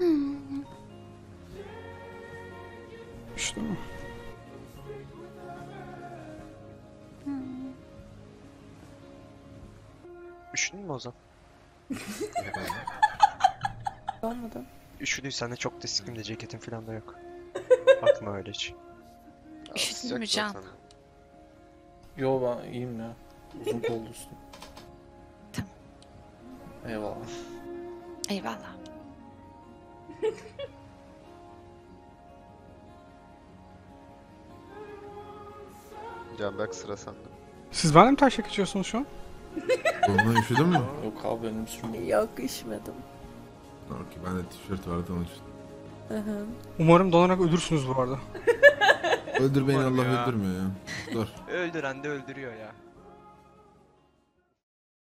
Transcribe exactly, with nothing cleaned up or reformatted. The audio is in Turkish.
Üşüdün mü? Üşüdün mü Ozan? Olmadı. Üşüdüysen de çok da sikimde ceketin falan da yok. Bakma öyle hiç. Üşüdün mü Can? Yo ben iyiyim ya. Uzun kollu üstüm. Tamam. Eyvallah. Eyvallah. Canberk sıra sende. Siz benimle mi taşak içiyorsunuz şu an? Ondan üşüdün mü? Yok abi benim üstüm. Yok üşümedim. Okey, ben de tişört vardı onun için. Hı hı. Umarım donarak ölürsünüz bu arada. Öldür beni, Umarım Allah ya. öldürmüyor ya. Dur. Öldüren de öldürüyor ya.